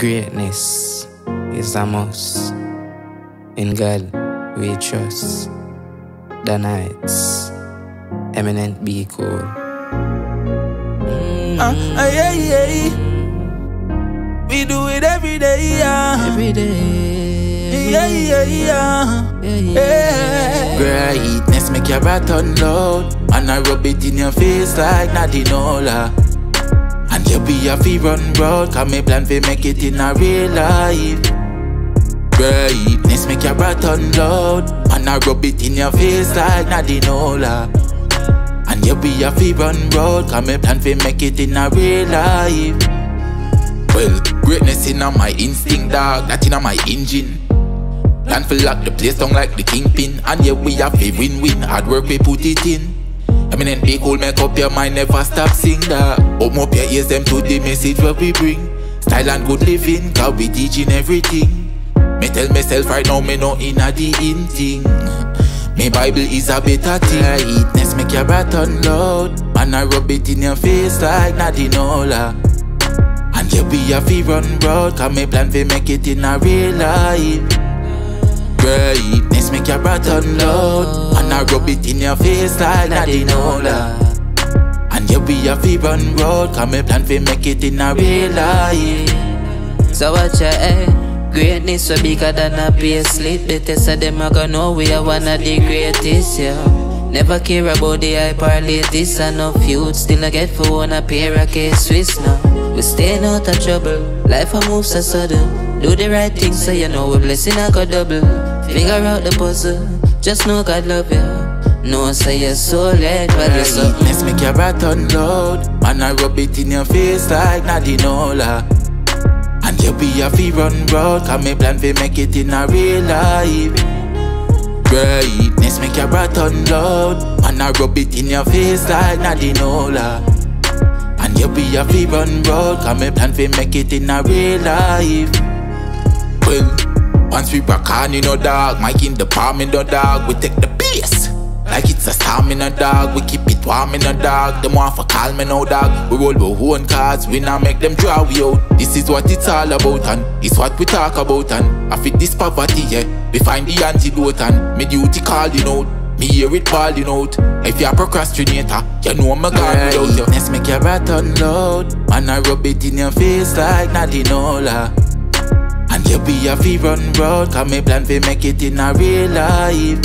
Greatness is a must. In God we trust. The Heightz, Eminent, Bkool. We do it every day, yeah. Every day. Greatness make your breath unload, and I rub it in your face like Nady-Nolla. And you be a fee run road, cause me plan to make it in a real life. Greatness make your breath unload, and I rub it in your face like Nady-Nolla. And you be a fee run road, cause me plan to make it in a real life. Well, greatness in my instinct, dog, that in my engine. Plan for lock the place down like the kingpin. And yeah, we have a win-win, hard work we put it in. Eminent, Bkool, make up your mind, never stop sing that. Open up your ears them to the message what we bring. Style and good living, cause we teaching everything. Me tell myself right now, me no inna the in thing. Me Bible is a better thing. Greatness make your breath unload, and I rub it in your face like Nady-Nolla. And you be a fee run road, cause me plan to make it in a real life. Greatness make your breath unload, and I rub it in your face like Nady-Nolla. And you be a fee run road, cause me plan to make it in a real life. So watch your head. Greatness so bigger than a payslip. The test of them I gonna know we are one of the greatest, yeah. Never care about the hype or latest. Enough youth still I get for one a pair of K-Swiss now. We staying out of trouble, life a move so sudden. Do the right thing so you know we blessing I go double. Figure out the puzzle, just know God love you. No say you're so late, but you're so. Greatness make your breath unload, and I rub it in your face like Nady-Nolla. And you be a fee run road, cause me plan to make it in a real life. Greatness make your breath unload, and I rub it in your face like Nady-Nolla. And you be a fee run road, cause me plan to make it in a real life. Well, once we rock on in a dog, mic in the palm in the dog, we take the bass like it's a storm in a dog. We keep it warm in a dog. Them want for call me now dog. We roll our own cards, we not make them draw we out. This is what it's all about, and it's what we talk about. And I fit this poverty, yeah, we find the antidote. And me duty calling out, me hear it balling out. If you're a procrastinator, you know I'm a god without you. Greatness make your breath unload, and I rub it in your face like Nady-Nolla. And you be a fee run road, cause me plan to make it in a real life.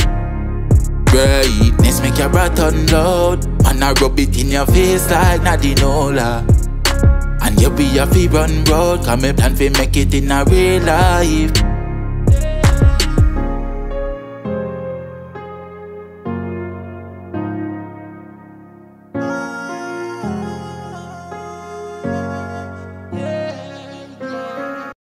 Greatness make your breath unload, and I rub it in your face like Nady-Nolla. And you be a fee run road, cause me plan to make it in a real life.